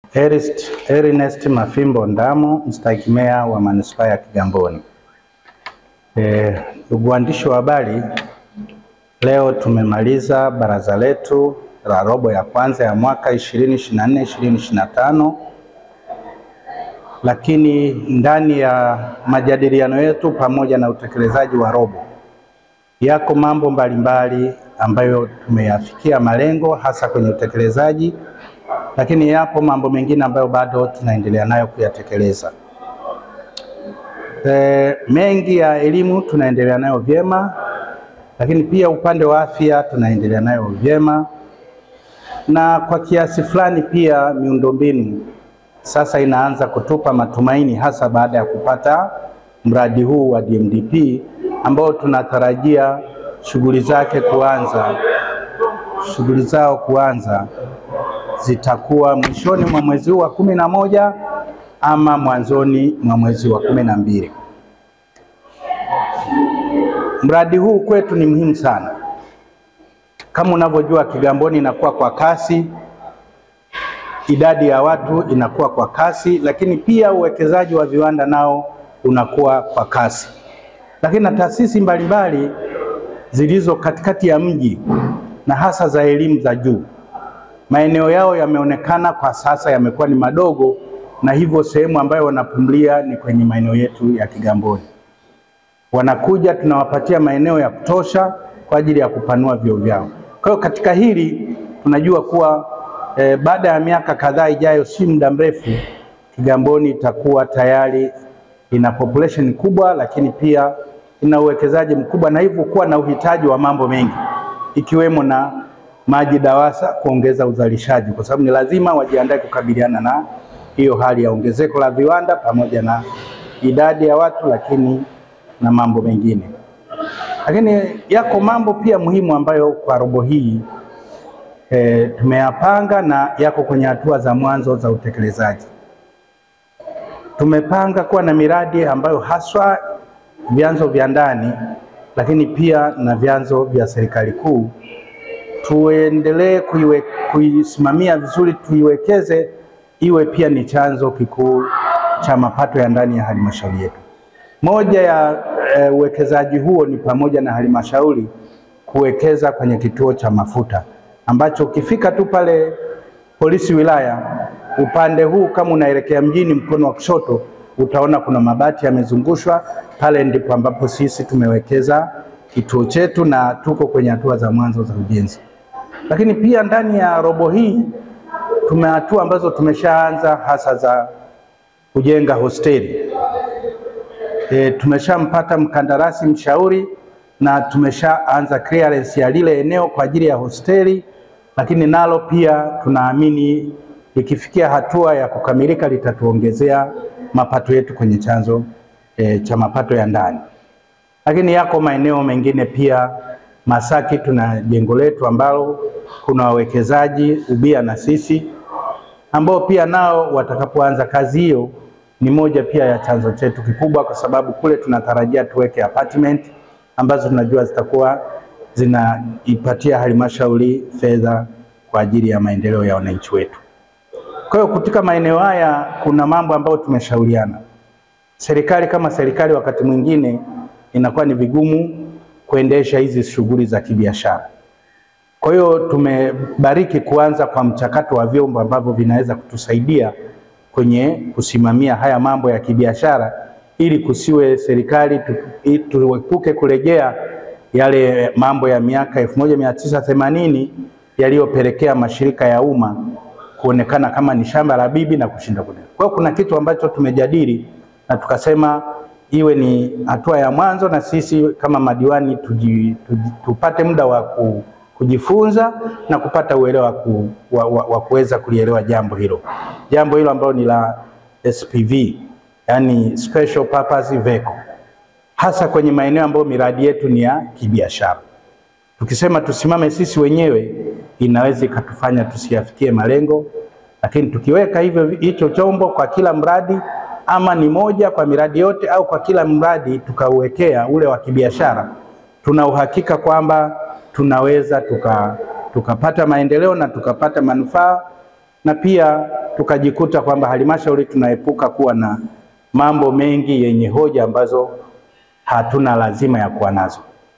Ernest Mafimbo Ndamo, mstahiki meya wa manispaa ya Kigamboni. Ndugu waandishi wa habari, leo tumemaliza baraza letu la robo ya kwanza ya mwaka 2024-2025, lakini ndani ya majadiliano yetu pamoja na utekelezaji wa robo yako mambo mbalimbali ambayo tumeyafikia malengo hasa kwenye utekelezaji, lakini yapo mambo mengine ambayo bado tunaendelea nayo kuyatekeleza. Mengi ya elimu tunaendelea nayo vyema, lakini pia upande wa afya tunaendelea nayo vyema, na kwa kiasi fulani pia miundombinu sasa inaanza kutupa matumaini, hasa baada ya kupata mradi huu wa DMDP ambao tunatarajia shughuli zao kuanza zitakuwa mwishoni mwa mwezi wa 11 ama mwanzoni mwa mwezi wa 12. Mradi huu kwetu ni muhimu sana. Kama unavyojua, Kigamboni inakuwa kwa kasi, idadi ya watu inakuwa kwa kasi, lakini pia uwekezaji wa viwanda nao unakuwa kwa kasi. Lakini na taasisi mbalimbali zilizo katikati ya mji na hasa za elimu za juu, maeneo yao yameonekana kwa sasa yamekuwa ni madogo, na hivyo sehemu ambayo wanapumlia ni kwenye maeneo yetu ya Kigamboni. Wanakuja, tunawapatia maeneo ya kutosha kwa ajili ya kupanua vyuo vyao. Kwa hiyo katika hili tunajua kuwa baada ya miaka kadhaa ijayo, si muda mrefu, Kigamboni itakuwa tayari ina population kubwa, lakini pia ina uwekezaji mkubwa, na hivyo kuwa na uhitaji wa mambo mengi ikiwemo na maji DAWASA kuongeza uzalishaji, kwa sababu ni lazima wajiandae kukabiliana na hiyo hali ya ongezeko la viwanda pamoja na idadi ya watu, lakini na mambo mengine. Lakini yako mambo pia muhimu ambayo kwa robo hii tumeyapanga na yako kwenye hatua za mwanzo za utekelezaji. Tumepanga kuwa na miradi ambayo haswa vyanzo vya ndani, lakini pia na vyanzo vya serikali kuu tuendelee kuisimamia vizuri, tuiwekeze iwe pia ni chanzo kikuu cha mapato ya ndani ya halmashauri yetu. Moja ya uwekezaji huo ni pamoja na halmashauri kuwekeza kwenye kituo cha mafuta ambacho ukifika tu pale polisi wilaya upande huu, kama unaelekea mjini mkono wa kushoto, utaona kuna mabati yamezungushwa pale, ndipo ambapo sisi tumewekeza kituo chetu na tuko kwenye hatua za mwanzo za ujenzi. Lakini pia ndani ya robo hii hatua ambazo tumeshaanza hasa za kujenga hosteli. Tumeshampata mkandarasi mshauri na tumeshaanza clearance ya lile eneo kwa ajili ya hosteli, lakini nalo pia tunaamini ikifikia hatua ya kukamilika litatuongezea mapato yetu kwenye chanzo cha mapato ya ndani. Lakini yako maeneo mengine pia, Masaki tuna jengo letu ambalo kuna wawekezaji ubia na sisi ambao pia nao watakapoanza kazi hiyo ni moja pia ya chanzo chetu kikubwa, kwa sababu kule tunatarajia tuweke apartment ambazo tunajua zitakuwa zinaipatia halmashauri fedha kwa ajili ya maendeleo ya wananchi wetu. Kwa hiyo katika maeneo haya kuna mambo ambayo tumeshauriana. Serikali kama serikali wakati mwingine inakuwa ni vigumu kuendesha hizi shughuli za kibiashara. Kwa hiyo tumebariki kuanza kwa mchakato wa vyombo ambavyo vinaweza kutusaidia kwenye kusimamia haya mambo ya kibiashara, ili kusiwe serikali tuepuke kurejea yale mambo ya miaka 1980 yaliyopelekea mashirika ya umma kuonekana kama ni shamba la bibi na kushinda kule. Kwa hiyo kuna kitu ambacho tumejadili na tukasema iwe ni hatua ya mwanzo, na sisi kama madiwani tupate muda wa kujifunza na kupata uelewa wa kuweza kulielewa jambo hilo ambalo ni la SPV, yani special purpose vehicle, hasa kwenye maeneo ambayo miradi yetu ni ya kibiashara. Tukisema tusimame sisi wenyewe inaweza ikatufanya tusiyafikie malengo, lakini tukiweka hicho chombo kwa kila mradi, ama ni moja kwa miradi yote au kwa kila mradi tukauwekea ule wa kibiashara, tuna uhakika kwamba tunaweza tukapata maendeleo na tukapata manufaa na pia tukajikuta kwamba halmashauri tunaepuka kuwa na mambo mengi yenye hoja ambazo hatuna lazima ya kuwa nazo.